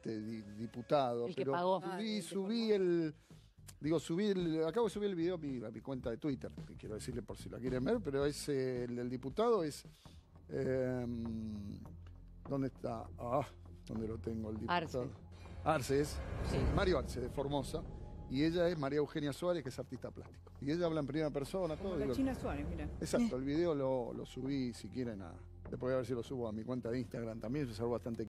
diputado. El que pero pagó. Acabo de subir el video a mi cuenta de Twitter, que quiero decirle por si la quieren ver, pero es el diputado es... ¿dónde está? ¿Dónde lo tengo el diputado? Arce es, Sí. Mario Arce, de Formosa. Y ella es María Eugenia Suárez, que es artista plástico. Y ella habla en primera persona, todo. La China Suárez, mira. Exacto, el video lo subí, si quieren, después a ver si lo subo a mi cuenta de Instagram también, es algo bastante